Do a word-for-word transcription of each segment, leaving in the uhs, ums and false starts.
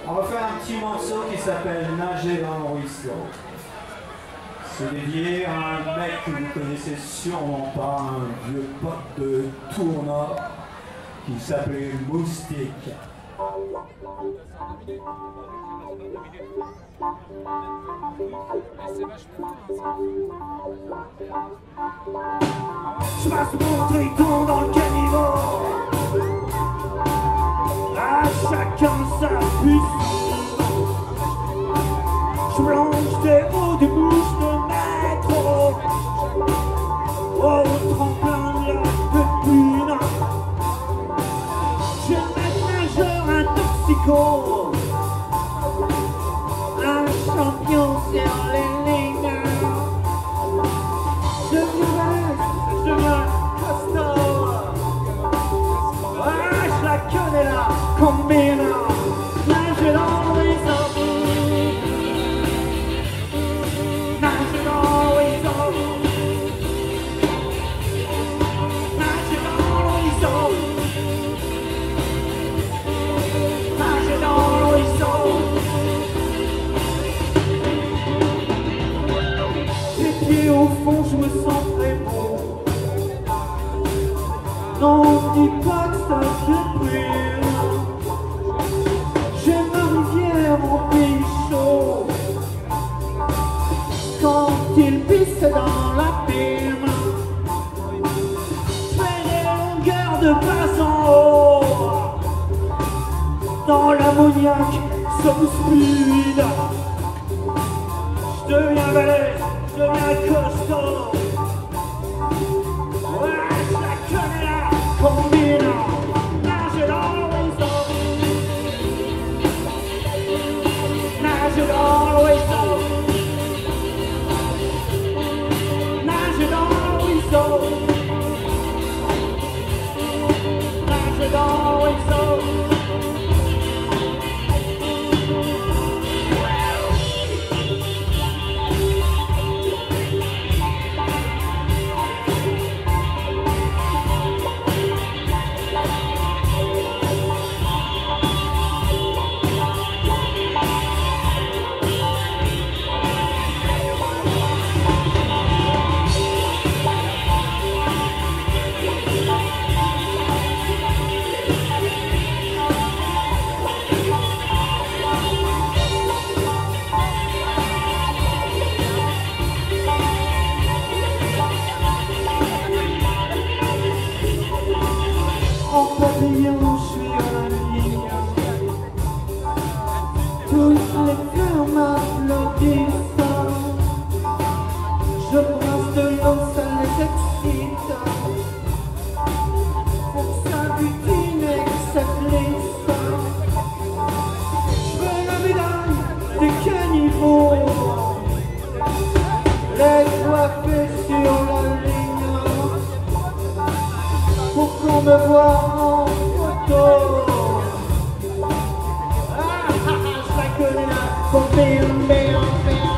On va faire un petit morceau qui s'appelle Nager dans le ruisseau. C'est dédié à un mec que vous connaissez sûrement pas, un vieux pote de Tournoi qui s'appelait Moustique. Je passe mon triton dans le caniveau. À chacun sa puce. Je plonge des hauts des bouches de métro. Au tremplin de la pépine. Je vais nageur, un toxico. Un champion sur les lignes. Je me je me costaud. Ah, je la connais la combine. Nager dans le ruisseau. Nager dans le ruisseau. Nager dans le ruisseau. Nager dans le ruisseau. Les pieds au fond, je me sens très beau. Non, dis pas que ça déprime. J'ai ma rivière en pays chaud. Quand il pisse dans l'abîme, je fais des longueurs de passe en haut. Dans l'ammoniac, sauce fluide. Je deviens balèze, je deviens costaud. Ouais, je la connais la combine. Nager dans le ruisseau. Nager dans le ruisseau. Nager dans le ruisseau. Nager dans le ruisseau. En papillon, je suis à la ligne. Toutes les fleurs m'applaudissent. Je brasse de l'eau, ça les excite. Pour que ça butine et que ça glisse. Je veux la médaille des caniveaux. Les coiffés sur la ligne. Pour qu'on me voit en photo. Ah, ah, ah, je la connais la combine, bien, bien.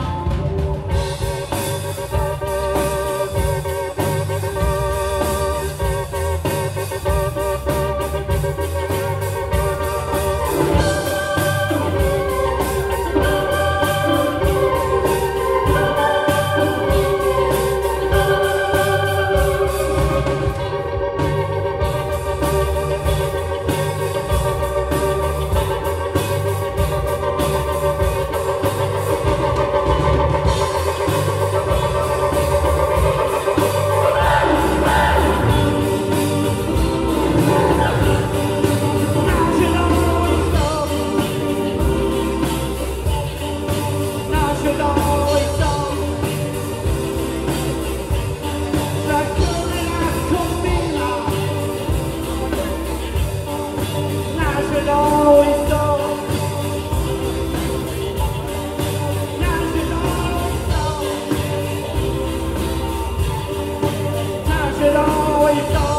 Nager dans le ruisseau.